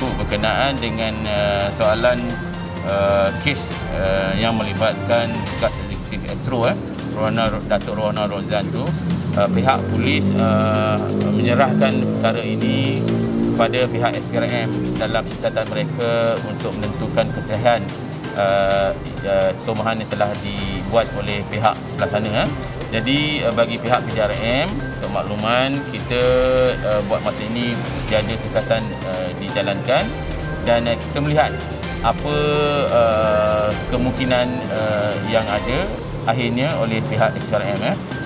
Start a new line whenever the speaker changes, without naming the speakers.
itu berkenaan dengan soalan kes yang melibatkan bekas eksekutif Astro Datuk Rohana Rozan tu. Pihak polis menyerahkan perkara ini kepada pihak SPRM dalam siasatan mereka untuk menentukan kesahihan tomohan yang telah dibuat oleh pihak sebelah sana. Jadi bagi pihak PJRM, untuk makluman, kita buat masa ini tiada siasatan dijalankan dan kita melihat apa kemungkinan yang ada akhirnya oleh pihak SPRM.